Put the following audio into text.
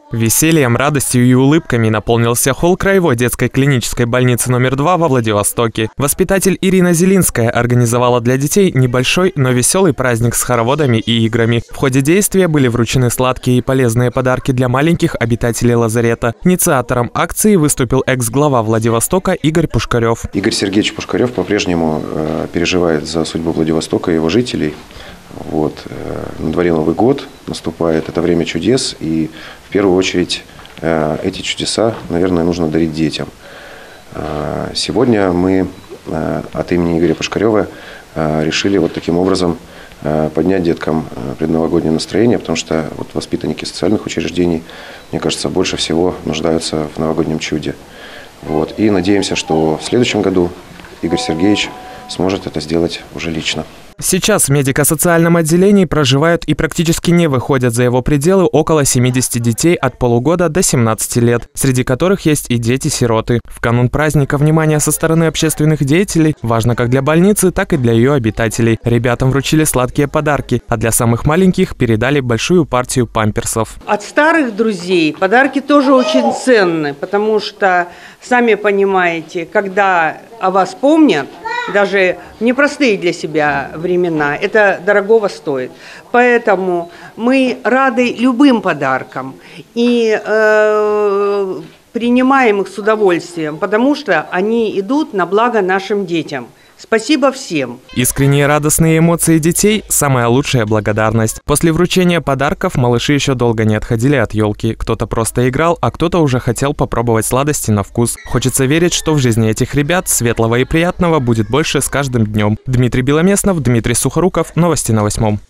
Весельем, радостью и улыбками наполнился холл краевой детской клинической больницы номер 2 во Владивостоке. Воспитатель Ирина Зелинская организовала для детей небольшой, но веселый праздник с хороводами и играми. В ходе действия были вручены сладкие и полезные подарки для маленьких обитателей лазарета. Инициатором акции выступил экс-глава Владивостока Игорь Пушкарев. Игорь Сергеевич Пушкарев по-прежнему переживает за судьбу Владивостока и его жителей. На дворе Новый год наступает, это время чудес, и в первую очередь эти чудеса, наверное, нужно дарить детям. Сегодня мы от имени Игоря Пушкарева решили таким образом поднять деткам предновогоднее настроение, потому что воспитанники социальных учреждений, мне кажется, больше всего нуждаются в новогоднем чуде. И надеемся, что в следующем году Игорь Сергеевич сможет это сделать уже лично. Сейчас в медико-социальном отделении проживают и практически не выходят за его пределы около 70 детей от полугода до 17 лет, среди которых есть и дети-сироты. В канун праздника внимание со стороны общественных деятелей важно как для больницы, так и для ее обитателей. Ребятам вручили сладкие подарки, а для самых маленьких передали большую партию памперсов. От старых друзей подарки тоже очень ценны, потому что, сами понимаете, когда о вас помнят, даже непростые для себя времена, это дорогого стоит. Поэтому мы рады любым подаркам и принимаем их с удовольствием, потому что они идут на благо нашим детям. Спасибо всем. Искренние радостные эмоции детей – самая лучшая благодарность. После вручения подарков малыши еще долго не отходили от елки. Кто-то просто играл, а кто-то уже хотел попробовать сладости на вкус. Хочется верить, что в жизни этих ребят светлого и приятного будет больше с каждым днем. Дмитрий Беломеснов, Дмитрий Сухоруков. Новости на 8.